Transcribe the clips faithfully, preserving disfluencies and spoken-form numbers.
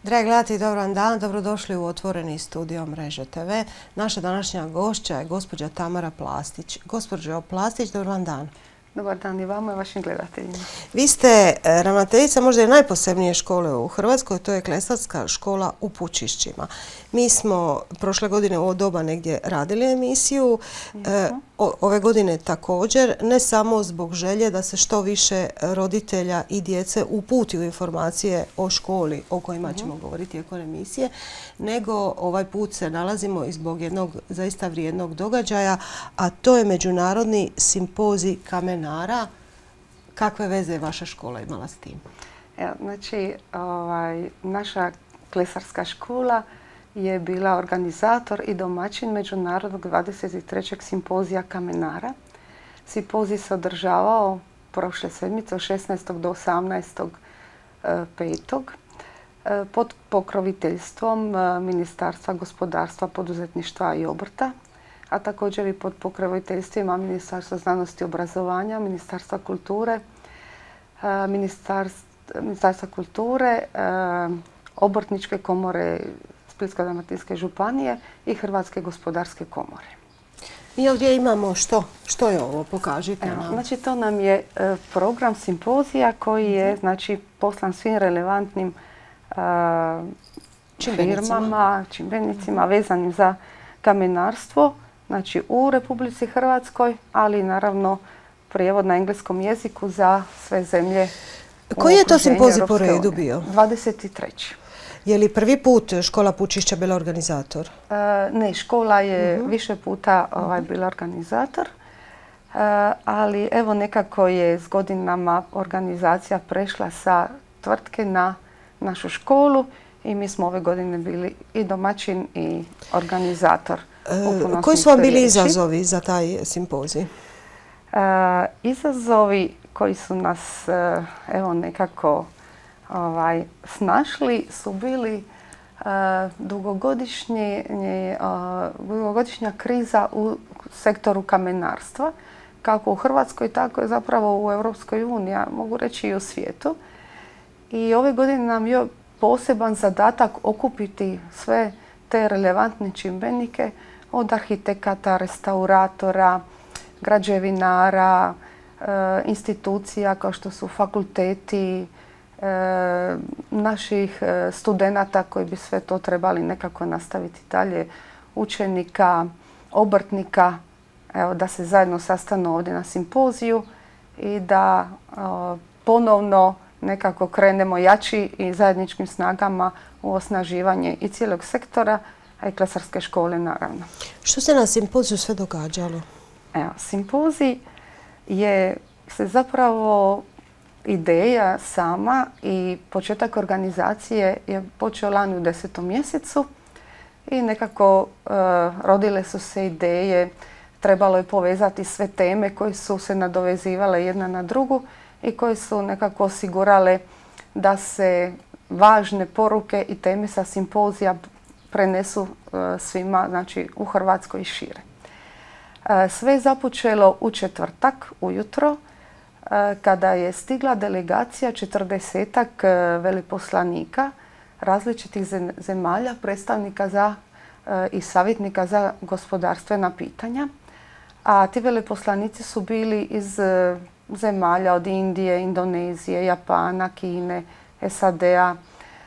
Dragi gledatelji, dobar vam dan, dobrodošli u otvoreni studio Mreže te ve. Naša današnja gošća je gospođa Tamara Plastić. Gospođo Plastić, dobar vam dan. Dobar dan i vama i vašim gledateljima. Vi ste ravnateljica možda i najposebnije škole u Hrvatskoj, to je Klesarska škola u Pučišćima. Mi smo prošle godine u ovo doba negdje radili emisiju, e, ove godine također, ne samo zbog želje da se što više roditelja i djece uputi u informacije o školi o kojima ćemo govoriti tijekom emisije, nego ovaj put se nalazimo i zbog jednog zaista vrijednog događaja, a to je Međunarodni simpozij kamenara. Kakve veze je vaša škola imala s tim? Evo, znači, ovaj, naša klesarska škola je bila organizator i domaćin Međunarodnog dvadeset trećeg simpozija kamenara. Simpozij se održavao prošle sedmice od šesnaestog do osamnaestog petog pod pokroviteljstvom Ministarstva gospodarstva, poduzetništva i obrta, a također i pod pokroviteljstvima Ministarstva znanosti i obrazovanja, Ministarstva kulture, Ministarstva, Ministarstva kulture, Obrtničke komore Splitsko-dalmatinske županije i Hrvatske gospodarske komore. Mi ovdje imamo što? Što je ovo? Pokažite nam. Znači, to nam je program simpozija koji je znači, poslan svim relevantnim firmama, čimbenicima vezanim za kamenarstvo, znači u Republici Hrvatskoj, ali naravno prijevod na engleskom jeziku za sve zemlje. Koji je to simpozij po redu bio? dvadeset treći. Je li prvi put škola Pučišća bila organizator? E, ne, škola je uh-huh. više puta ovaj, bila organizator, e, ali evo nekako je s godinama organizacija prešla sa tvrtke na našu školu i mi smo ove godine bili i domaćin i organizator. E, koji su vam bili izazovi za taj simpozij? E, izazovi koji su nas e, evo nekako ovaj, snašli su bili uh, dugogodišnje, uh, dugogodišnja kriza u sektoru kamenarstva, kako u Hrvatskoj, tako i zapravo u Europskoj uniji, ja mogu reći i u svijetu. I ove godine nam je poseban zadatak okupiti sve te relevantne čimbenike od arhitekata, restauratora, građevinara, uh, institucija kao što su fakulteti, E, naših e, studenata koji bi sve to trebali nekako nastaviti dalje, učenika, obrtnika, evo, da se zajedno sastanu ovdje na simpoziju i da e, ponovno nekako krenemo jači i zajedničkim snagama u osnaživanje i cijelog sektora, a i klesarske škole naravno. Što se na simpoziju sve događalo? Evo, simpozij je se zapravo ideja sama i početak organizacije je počeo lani u desetom mjesecu i nekako e, rodile su se ideje, trebalo je povezati sve teme koje su se nadovezivale jedna na drugu i koje su nekako osigurale da se važne poruke i teme sa simpozija prenesu e, svima, znači u Hrvatskoj i šire. E, sve je započelo u četvrtak ujutro, kada je stigla delegacija četrdesetak veleposlanika različitih zemalja, predstavnika za, i savjetnika za gospodarstvena pitanja. A ti veleposlanici su bili iz zemalja od Indije, Indonezije, Japana, Kine, S A D-a,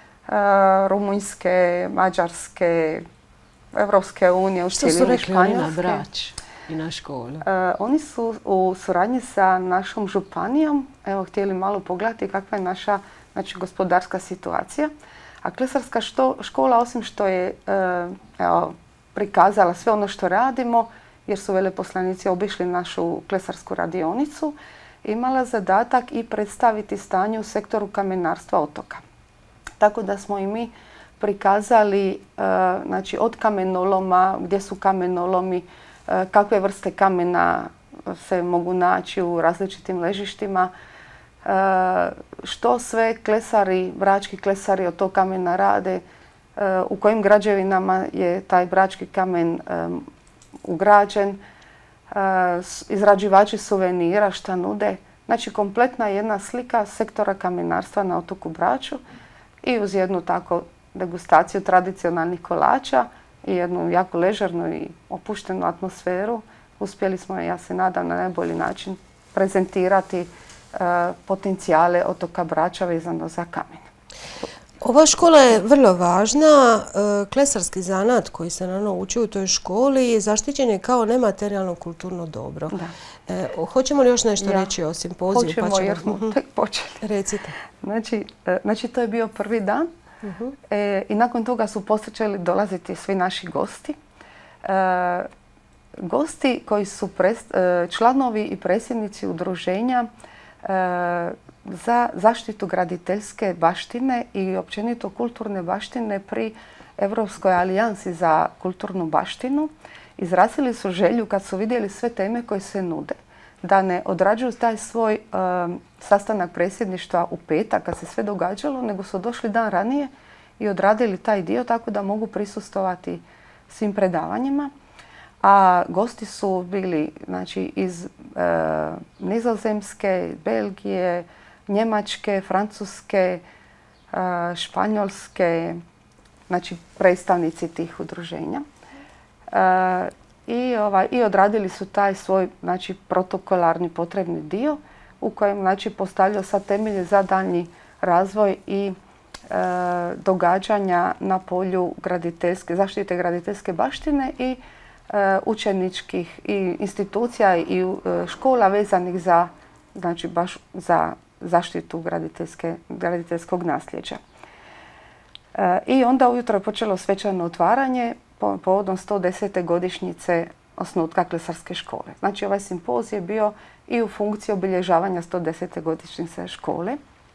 Rumunjske, Mađarske, Evropske unije, u cijelini Španjolske. I na školu. Uh, oni su u suradnji sa našom županijom evo, htjeli malo pogledati kakva je naša znači, gospodarska situacija. A klesarska što, škola, osim što je uh, evo, prikazala sve ono što radimo, jer su veleposlanici obišli našu klesarsku radionicu, imala zadatak i predstaviti stanje u sektoru kamenarstva otoka. Tako da smo i mi prikazali uh, znači, od kamenoloma, gdje su kamenolomi, kakve vrste kamena se mogu naći u različitim ležištima, što sve klesari, brački klesari od tog kamena rade, u kojim građevinama je taj brački kamen ugrađen, izrađivači suvenira šta nude. Znači kompletna jedna slika sektora kamenarstva na otoku Braču i uz jednu tako degustaciju tradicionalnih kolača i jednu jako ležernu i opuštenu atmosferu. Uspjeli smo, ja se nadam, na najbolji način prezentirati uh, potencijale otoka Brača vezano za kamen. Ova škola je vrlo važna. Klesarski zanat koji se naravno uči u toj školi zaštićen je kao nematerijalno kulturno dobro. E, hoćemo li još nešto ja. reći o simpoziju? Hoćemo, pa ćemo... jer smo tek počeli. Recite. Znači, znači, to je bio prvi dan uh-huh. e, i nakon toga su počeli dolaziti svi naši gosti. E, gosti koji su pres, članovi i predsjednici udruženja e, za zaštitu graditeljske baštine i općenito kulturne baštine pri Europskoj alijansi za kulturnu baštinu izrazili su želju kad su vidjeli sve teme koje se nude da ne odrađuju taj svoj um, sastanak predsjedništva u petak kad se sve događalo, nego su došli dan ranije i odradili taj dio tako da mogu prisustovati svim predavanjima. A gosti su bili znači, iz uh, Nizozemske, Belgije, Njemačke, Francuske, Španjolske, znači predstavnici tih udruženja. I, ovaj, i odradili su taj svoj znači, protokolarni potrebni dio u kojem znači, postavljaju sad temelje za daljnji razvoj i e, događanja na polju graditeljske, zaštite graditeljske baštine i e, učeničkih i institucija i e, škola vezanih za, znači, baš za zaštitu graditeljskog nasljeđa. E, I onda ujutro je počelo svečano otvaranje po, povodom sto desete godišnjice osnutka Klesarske škole. Znači ovaj simpozij je bio i u funkciji obilježavanja sto desete godišnjice škole.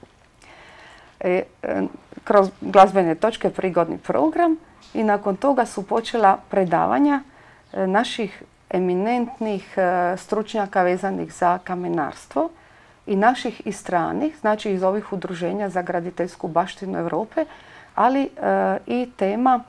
E, e, kroz glazbene točke prigodni program i nakon toga su počela predavanja e, naših eminentnih e, stručnjaka vezanih za kamenarstvo i naših i stranih, znači iz ovih udruženja za graditeljsku baštinu Europe, ali e, i tema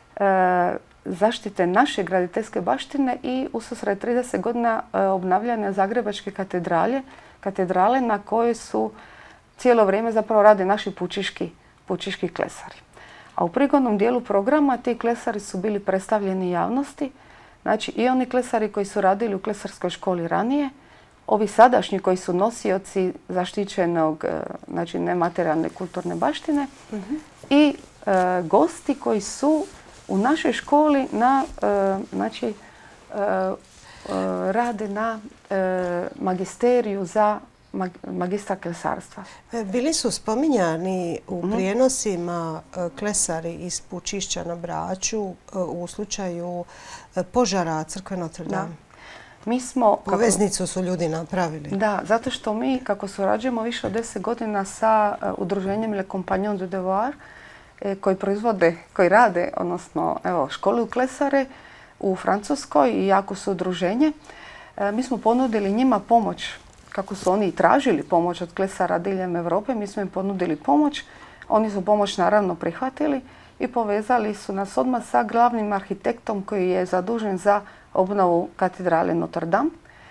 e, zaštite naše graditeljske baštine i ususret trideset godina e, obnavljanja Zagrebačke katedrale, katedrale na kojoj su cijelo vrijeme zapravo rade naši pučiški, pučiški klesari. A u prigodnom dijelu programa ti klesari su bili predstavljeni javnosti, znači i oni klesari koji su radili u klesarskoj školi ranije, ovi sadašnji koji su nosioci zaštićenog, znači nematerijalne kulturne baštine uh-huh. i e, gosti koji su u našoj školi na, e, znači, e, e, rade na e, magisteriju za mag, magistra klesarstva. Bili su spominjani u uh-huh. prijenosima klesari iz Pučišća na Braču u slučaju požara crkve Notre Dame. Mi smo, Poveznicu kako, su ljudi napravili. Da, zato što mi, kako surađujemo više od deset godina sa uh, udruženjem Le Compagnon du Devoir, eh, koji proizvode, koji rade, odnosno evo, škole u klesare u Francuskoj i jako su udruženje, eh, mi smo ponudili njima pomoć, kako su oni i tražili pomoć od klesara diljem Europe, mi smo im ponudili pomoć, oni su pomoć naravno prihvatili i povezali su nas odmah sa glavnim arhitektom koji je zadužen za obnovu katedrale Notre Dame.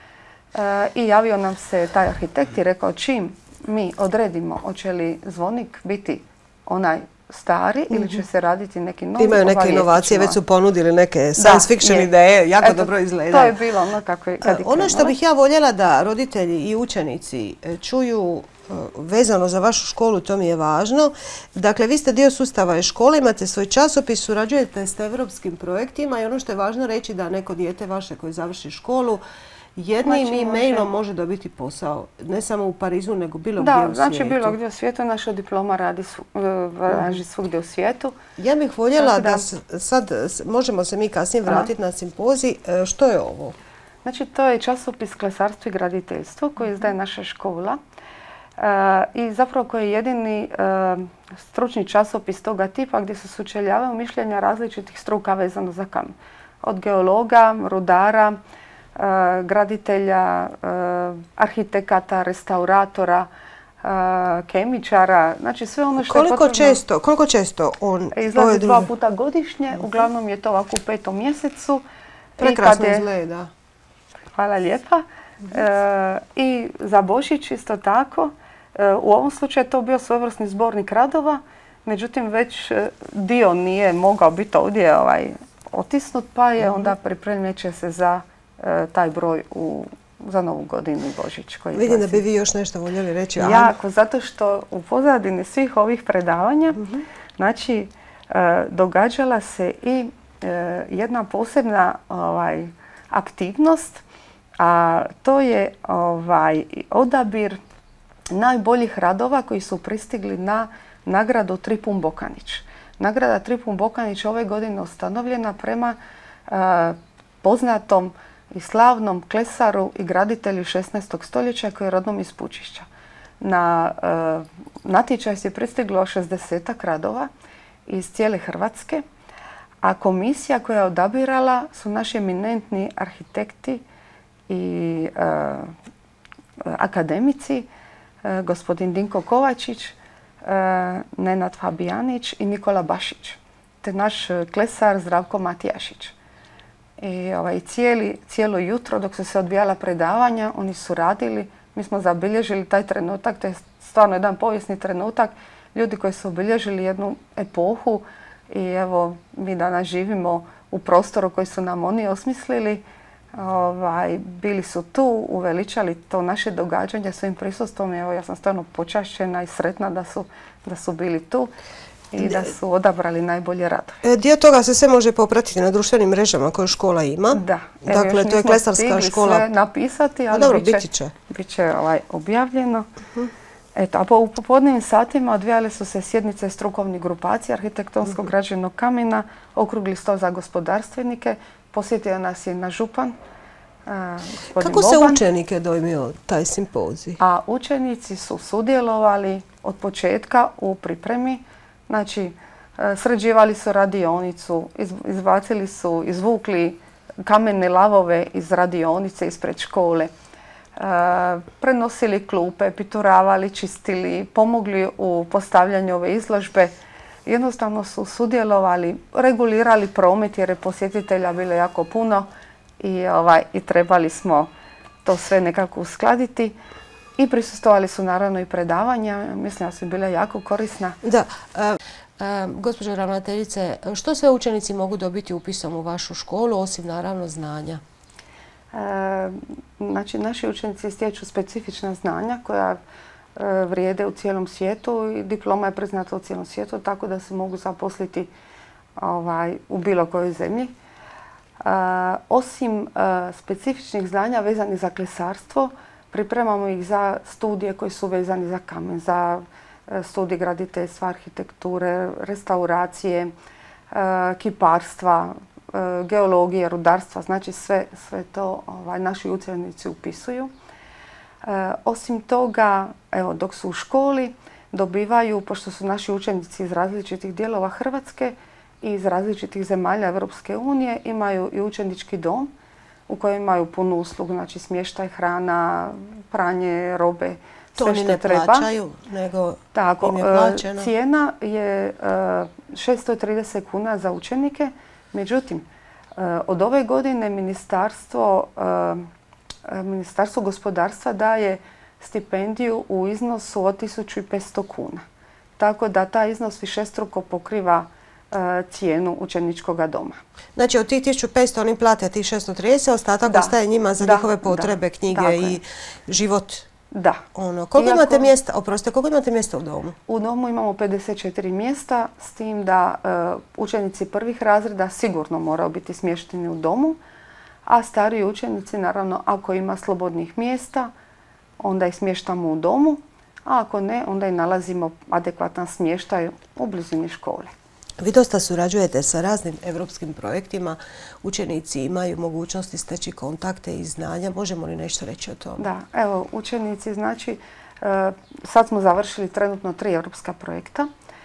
E, I javio nam se taj arhitekt i rekao čim mi odredimo hoće li zvonik biti onaj stari mm-hmm. ili će se raditi neki novi. Imaju neke inovacije, već su ponudili neke science fiction je. ideje, jako Eto, dobro izgleda. To je bilo ono kako je kad je Ono što bih ja voljela da roditelji i učenici čuju vezano za vašu školu, to mi je važno. Dakle, vi ste dio sustava škole, imate svoj časopis, surađujete s evropskim projektima i ono što je važno reći da neko dijete vaše koje završi školu jednim znači, e-mailom može dobiti posao. Ne samo u Parizu, nego bilo da, gdje u znači, svijetu. Da, znači bilo gdje u svijetu. Naša diploma radi svu, uh, svugdje u svijetu. Ja bih voljela da, da sad možemo se mi kasnije vratiti Aha. na simpozij. Što je ovo? Znači, to je časopis Klesarstvo i graditeljstvo koji izdaje naša škola. Uh, I zapravo koji je jedini uh, stručni časopis toga tipa gdje se sučeljavaju mišljenja različitih struka vezano za kamen. Od geologa, rudara, uh, graditelja, uh, arhitekata, restauratora, uh, kemičara, znači sve ono što koliko je potrebno. Često, koliko često on izlazi dva puta godišnje, uh-huh. uglavnom je to ovako u petom mjesecu. Prekrasno je, izgleda. Hvala lijepa. Uh-huh. E, I za Božić isto tako. U ovom slučaju je to bio svojevrsni zbornik radova međutim već dio nije mogao biti ovdje ovaj, otisnut, pa je onda pripremljen će se za e, taj broj u, za Novu godinu i Božić. Koji Vidim da bi vi još nešto voljeli reći. Jako, zato što u pozadini svih ovih predavanja, uh-huh. znači, e, događala se i e, jedna posebna ovaj, aktivnost, a to je ovaj, odabir najboljih radova koji su pristigli na nagradu Tripun Bokanić. Nagrada Tripun Bokanić ove godine ustanovljena prema uh, poznatom i slavnom klesaru i graditelju šesnaestog stoljeća koji je rodom iz Pučišća. Na uh, natječaj se pristiglo šezdesetak radova iz cijele Hrvatske, a komisija koja je odabirala su naši eminentni arhitekti i uh, akademici, uh, gospodin Dinko Kovačić, uh, Nenad Fabijanić i Nikola Bašić, te naš klesar Zdravko Matijašić. I ovaj, cijeli, cijelo jutro dok su se odvijala predavanja, oni su radili, mi smo zabilježili taj trenutak, to je stvarno jedan povijesni trenutak, ljudi koji su obilježili jednu epohu i evo mi danas živimo u prostoru koji su nam oni osmislili. Ovaj, bili su tu, uveličali to naše događanje svojim prisustvom. Evo, ja sam stvarno počašćena i sretna da su, da su bili tu i da su odabrali najbolje radove. Dio toga se sve može popratiti na društvenim mrežama koje škola ima. Da. Evo, dakle, to je klesarska škola. Sve napisati, ali dobro, bit će, biti će. Bit će ovaj, objavljeno. Uh-huh. Eto, a po, u popodnevnim satima odvijale su se sjednice strukovnih grupacija arhitektonskog uh-huh. građevnog kamena, okrugli stol za gospodarstvenike. Posjetio nas je naš župan, a, gospodin Kako se Boban. učenike dojmio taj simpozij? A učenici su sudjelovali od početka u pripremi. Znači, sređivali su radionicu, izbacili su, izvukli kamene lavove iz radionice ispred škole, prenosili klupe, pituravali, čistili, pomogli u postavljanju ove izložbe. Jednostavno su sudjelovali, regulirali promet jer je posjetitelja bilo jako puno i, ovaj, i trebali smo to sve nekako uskladiti. I prisustvovali su naravno i predavanja, mislim da su bila jako korisna. Da. A, a, gospođo ravnateljice, što sve učenici mogu dobiti upisom u vašu školu, osim naravno znanja? E, znači, naši učenici stječu specifična znanja koja e, vrijede u cijelom svijetu i diploma je priznata u cijelom svijetu, tako da se mogu zaposliti ovaj, u bilo kojoj zemlji. E, osim e, specifičnih znanja vezanih za klesarstvo, pripremamo ih za studije koji su vezani za kamen, za studije graditeljstva, arhitekture, restauracije, kiparstva, geologije, rudarstva. Znači sve, sve to ovaj, naši učenici upisuju. Osim toga, evo, dok su u školi, dobivaju, pošto su naši učenici iz različitih dijelova Hrvatske i iz različitih zemalja Europske unije, imaju i učenički dom u kojem imaju punu uslugu, znači smještaj, hrana, pranje, robe, to sve oni što ne treba. plaćaju, nego Tako, im je plaćeno. Cijena je šesto trideset kuna za učenike, međutim, od ove godine ministarstvo, ministarstvo gospodarstva daje stipendiju u iznosu od tisuću petsto kuna. Tako da taj iznos višestruko pokriva cijenu učeničkog doma. Znači od tih tisuću petsto oni plate tih šesto trideset, ostatak da. ostaje njima za da, njihove potrebe, da. knjige Tako i je. život. Da. Ono, koliko Iako, imate mjesta, oprostite, koliko imate mjesta u domu? U domu imamo pedeset četiri mjesta, s tim da uh, učenici prvih razreda sigurno moraju biti smješteni u domu, a stariji učenici, naravno, ako ima slobodnih mjesta, onda ih smještamo u domu, a ako ne, onda i nalazimo adekvatan smještaj u blizini škole. Vi dosta surađujete sa raznim evropskim projektima. Učenici imaju mogućnosti steći kontakte i znanja. Možemo li nešto reći o tome? Da, evo, učenici, znači, sad smo završili trenutno tri evropska projekta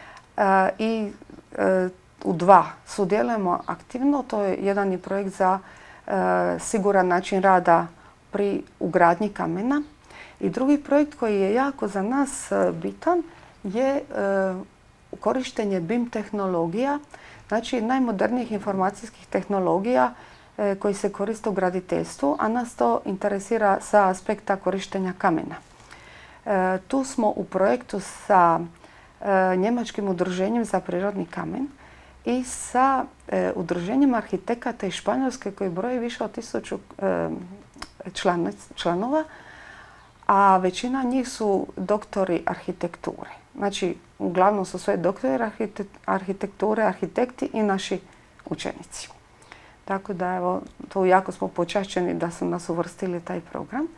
i u dva sudjelujemo aktivno. To je jedan i projekt za siguran način rada pri ugradnji kamena. I drugi projekt koji je jako za nas bitan je korištenje B I M tehnologija, znači najmodernijih informacijskih tehnologija e, koji se koriste u graditeljstvu, a nas to interesira sa aspekta korištenja kamena. E, tu smo u projektu sa Njemačkim udruženjem za prirodni kamen i sa e, udruženjem arhitekata iz Španjolske koji broji više od tisuću e, član, članova, a većina njih su doktori arhitekture. Znači, uglavnom su sve doktori arhitekture, arhitekti i naši učenici. Tako da, evo, to jako smo počašćeni da su nas uvrstili taj program.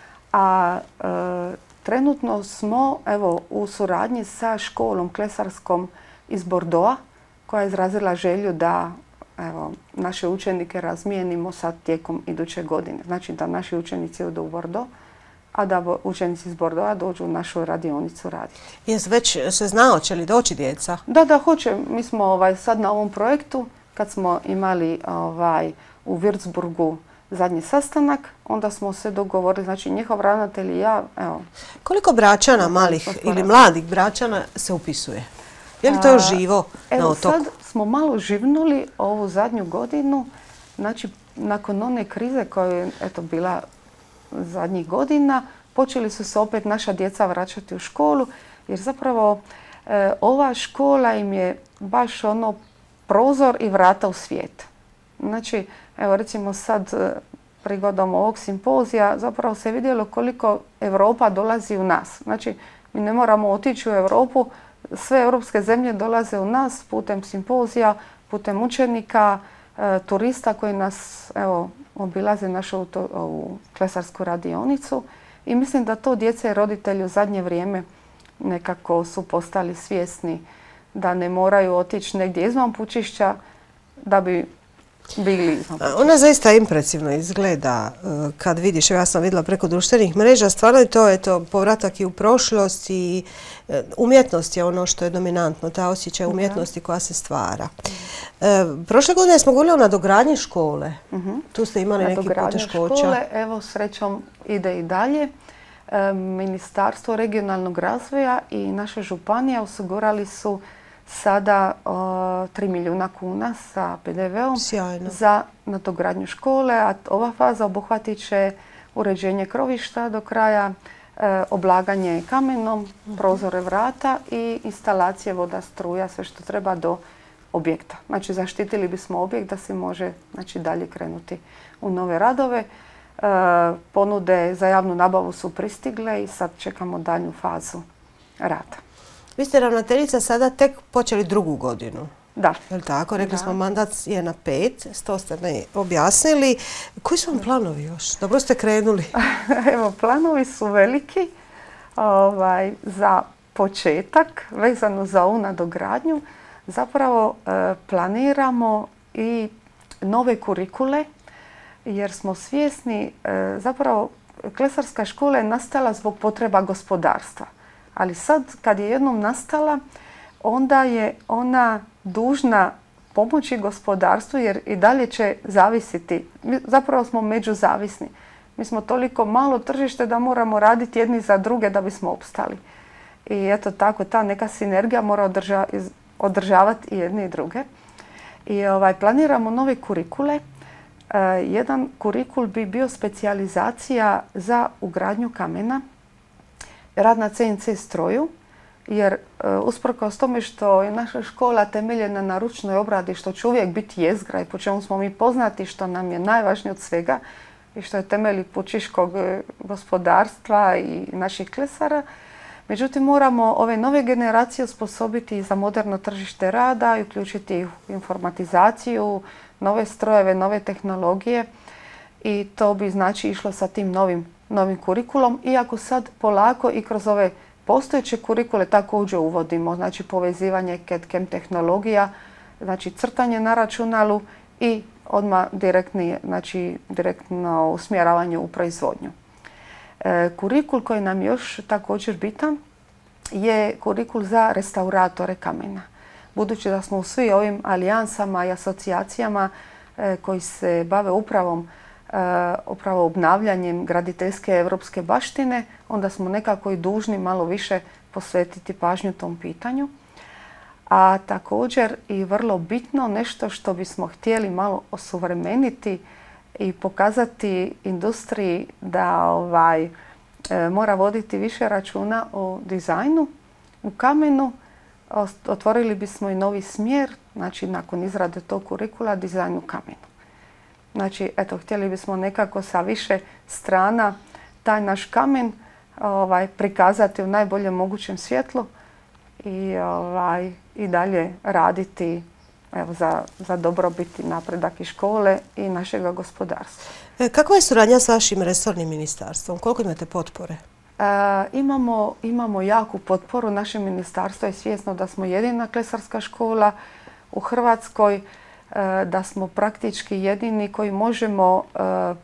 A e, trenutno smo, evo, u suradnji sa školom klesarskom iz Bordeauxa, koja je izrazila želju da, evo, naše učenike razmijenimo sad tijekom iduće godine. Znači da naši učenici odu u Bordeaux, a da učenici iz Bordeauxa dođu u našu radionicu raditi. Jes već se zna hoće li doći djeca? Da, da, hoće. Mi smo ovaj, sad na ovom projektu, kad smo imali ovaj, u Würzburgu zadnji sastanak, onda smo se dogovorili, znači njihov ravnatelj i ja, evo. Koliko Bračana, malih ili mladih Bračana se upisuje? Je li to živo evo, na otoku? Sad smo malo živnuli ovu zadnju godinu, znači nakon one krize koja je eto, bila zadnjih godina, počeli su se opet naša djeca vraćati u školu, jer zapravo e, ova škola im je baš ono prozor i vrata u svijet. Znači, evo recimo sad prigodom ovog simpozija zapravo se vidjelo koliko Europa dolazi u nas. Znači, mi ne moramo otići u Europu, sve europske zemlje dolaze u nas putem simpozija, putem učenika, e, turista koji nas, evo, obilaze našu to, ovu klesarsku radionicu i mislim da to djece i roditelji u zadnje vrijeme nekako su postali svjesni da ne moraju otići negdje izvan Pučišća da bi bili izvan Pučišća. Ona zaista impresivno izgleda kad vidiš, ja sam vidjela preko društvenih mreža, stvarno je to eto, povratak i u prošlost i umjetnost je ono što je dominantno, ta osjećaj umjetnosti koja se stvara. E, prošle godine smo govorili o nadogradnji škole. Uh-huh. Tu ste imali neki poteškoća. Škole, evo srećom ide i dalje. E, Ministarstvo regionalnog razvoja i naša županija osigurali su sada o, tri milijuna kuna sa pe de ve om Sjajno. Za nadogradnju škole, a ova faza obuhvatit će uređenje krovišta do kraja, e, oblaganje kamenom, uh-huh. prozore vrata i instalacije voda, struja, sve što treba do objekta. Znači, zaštitili bismo objekt da se može, znači, dalje krenuti u nove radove. E, ponude za javnu nabavu su pristigle i sad čekamo daljnju fazu rada. Vi ste ravnateljica sada tek počeli drugu godinu. Da. Je li tako? Rekli da. smo mandat je na pet, to ste mi objasnili. Koji su vam planovi još? Dobro ste krenuli. Evo, planovi su veliki. Ovaj, za početak, vezano za ovu nadogradnju, zapravo e, planiramo i nove kurikule, jer smo svjesni, e, zapravo klesarska škola je nastala zbog potreba gospodarstva. Ali sad, kad je jednom nastala, onda je ona dužna pomoći gospodarstvu jer i dalje će zavisiti. Mi zapravo smo međuzavisni. Mi smo toliko malo tržište da moramo raditi jedni za druge da bismo opstali. I eto tako, ta neka sinergija mora održa, održavati i jedne i druge. I ovaj, planiramo nove kurikule. E, jedan kurikul bi bio specijalizacija za ugradnju kamena, rad na ce en ce stroju, jer e, usprkos tome što je naša škola temeljena na ručnoj obradi, što će uvijek biti jezgra i po čemu smo mi poznati, što nam je najvažnije od svega i što je temelj pučiškog gospodarstva i naših klesara. Međutim, moramo ove nove generacije osposobiti za moderno tržište rada i uključiti ih u informatizaciju, nove strojeve, nove tehnologije i to bi znači išlo sa tim novim, novim kurikulom. Iako sad polako i kroz ove postojeće kurikule također uvodimo, znači povezivanje C A D C A M tehnologija, znači crtanje na računalu i odmah direktni, znači direktno usmjeravanje u proizvodnju. E, kurikul koji nam još također bitan je kurikul za restauratore kamena. Budući da smo u svim ovim alijansama i asocijacijama e, koji se bave upravom, e, upravo obnavljanjem graditeljske evropske baštine, onda smo nekako i dužni malo više posvetiti pažnju tom pitanju. A također i vrlo bitno nešto što bismo htjeli malo osuvremeniti i pokazati industriji da ovaj, e, mora voditi više računa o dizajnu u kamenu, otvorili bismo i novi smjer, znači nakon izrade tog kurikula, dizajn u kamenu. Znači, eto, htjeli bismo nekako sa više strana taj naš kamen ovaj, prikazati u najboljem mogućem svjetlu i, ovaj, i dalje raditi evo, za, za dobrobit i napredak i škole i našega gospodarstva. E, kakva je suradnja s vašim resornim ministarstvom? Koliko imate potpore? E, imamo, imamo jaku potporu. Naše ministarstvo je svjesno da smo jedina klesarska škola u Hrvatskoj, e, da smo praktički jedini koji možemo e,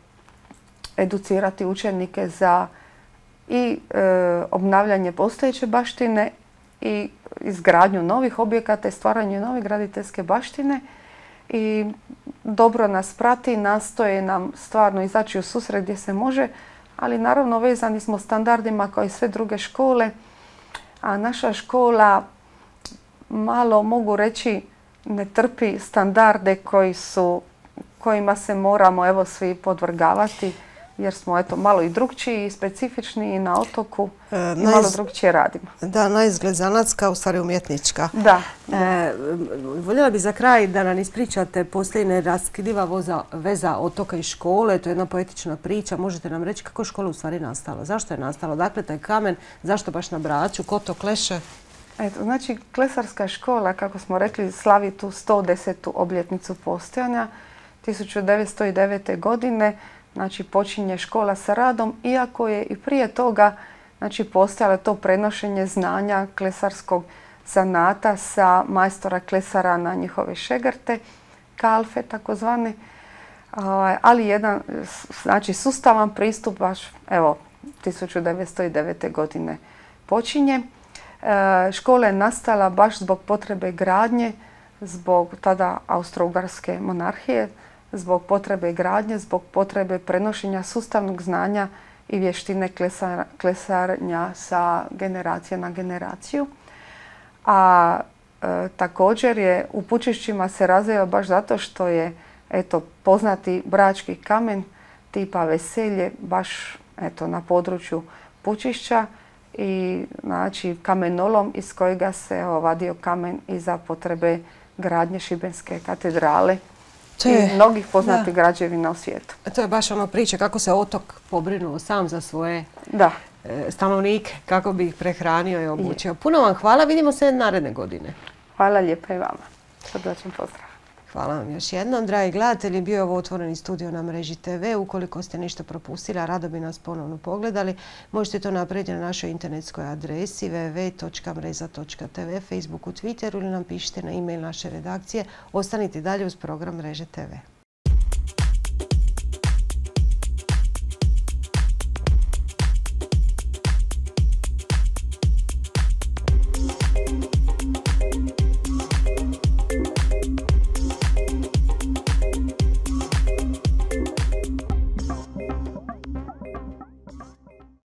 educirati učenike za i e, obnavljanje postojeće baštine i izgradnju novih objekata i stvaranje nove graditeljske baštine. I dobro nas prati, nastoje nam stvarno izaći u susret gdje se može, ali naravno vezani smo standardima kao i sve druge škole, a naša škola malo mogu reći ne trpi standarde koji su, kojima se moramo evo svi podvrgavati, jer smo eto malo i drugčiji i specifični i na otoku e, i naiz... malo drugčije radimo. Da, na izgled zanatska, u stvari umjetnička. Da. E, voljela bi za kraj da nam ispričate poslije neraskidiva voza, veza otoka i škole. To je jedna poetična priča. Možete nam reći kako je škola u stvari nastala? Zašto je nastala? Dakle, taj kamen, zašto baš na Braču? Ko to kleše? Eto, znači, klesarska škola, kako smo rekli, slavi tu sto desetu obljetnicu postojanja tisuću devetsto devete. godine. Znači, počinje škola sa radom, iako je i prije toga znači, postojalo to prenošenje znanja klesarskog zanata sa majstora klesara na njihove šegrte, kalfe takozvane, ali jedan znači, sustavan pristup baš evo, tisuću devetsto devete. godine počinje. Škola je nastala baš zbog potrebe gradnje, zbog tada Austro-Ugarske monarhije, zbog potrebe gradnje, zbog potrebe prenošenja sustavnog znanja i vještine klesar, klesarnja sa generacije na generaciju. A e, također je u Pučišćima se razvijao baš zato što je eto, poznati brački kamen tipa Veselje baš eto, na području Pučišća i znači kamenolom iz kojega se vadio kamen i za potrebe gradnje Šibenske katedrale. To je, i mnogih poznatih da. građevina u svijetu. To je baš ono priče kako se otok pobrinuo sam za svoje da. stanovnike, kako bi ih prehranio i obučio. Je. Puno vam hvala, vidimo se naredne godine. Hvala lijepa i vama. Srdačan pozdrav. Hvala vam još jednom. Dragi gledatelji, bio je ovo otvoreni studio na mreži te ve. Ukoliko ste ništa propustili, a rado bi nas ponovno pogledali, možete to napraviti na našoj internetskoj adresi w w w točka mreza točka te ve, Facebooku, Twitteru ili nam pišite na e-mail naše redakcije. Ostanite dalje uz program Mreže te ve.